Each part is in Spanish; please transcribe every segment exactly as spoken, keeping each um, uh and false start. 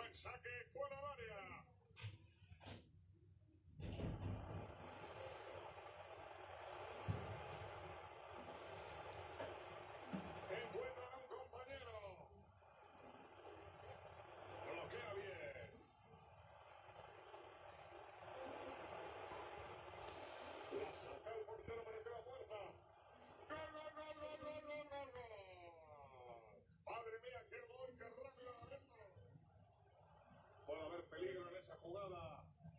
Buen saque fuera del área. Encuentran a un compañero. Bloquea bien. La saca el portero para que la puerta. ¡Gol, gol, gol, gol, gol, gol, gol, gol! ¡Madre mía, qué gol, qué rápido adentro! Puede haber peligro en esa jugada.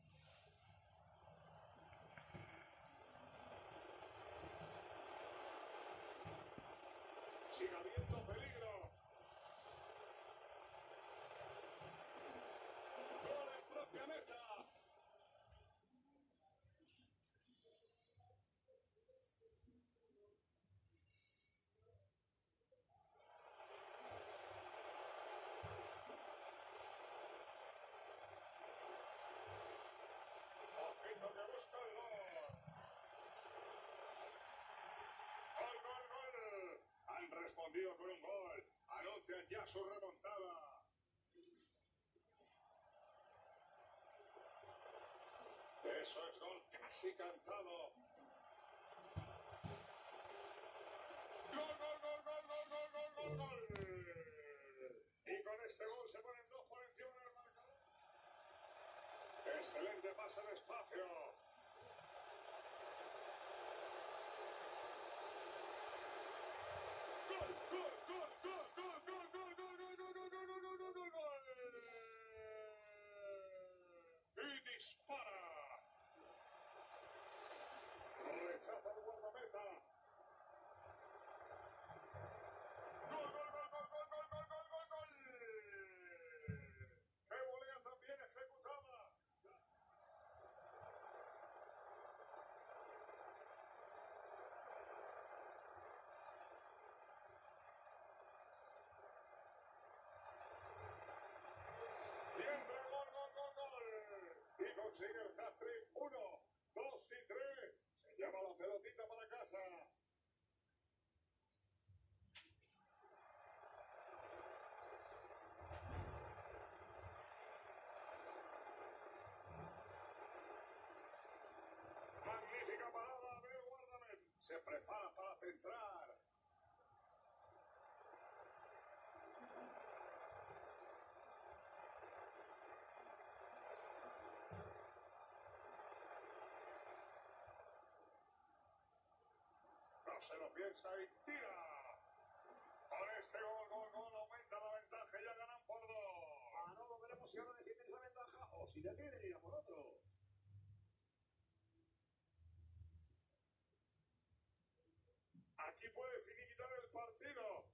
Sigue habiendo peligro. Gol en propia meta. Ojito que busca el gol. Gol, gol, gol. Han respondido con un gol. Anuncian ya su remontada. Eso es gol casi cantado. Gol, gol, gol, gol, gol, gol, gol, gol, gol. Y con este gol se ponen dos por encima del marcador. Excelente pase de espacio. Gol, gol, gol, gol, gol, gol, gol, gol, gol, gol, gol, gol, gol, gol, gol, gol. Y dispara. Rechaza el guardameta. Gol, gol, gol, gol, gol, gol, gol, gol, gol, gol. ¡Qué volea tan bien ejecutada! Y entra gol, gol, gol, gol. Y consigue el hat-trick. Uno, dos y tres. Se lleva la pelotita para casa. Magnífica parada del guardameta. Se prepara para centrar. No se lo piensa y tira. Con este gol, gol, gol, aumenta la ventaja y ya ganan por dos. Ah, no, lo veremos si ahora defienden esa ventaja o si deciden ir a por otro. Aquí puede finiquitar el partido.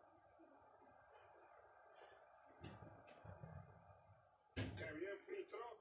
Qué bien filtró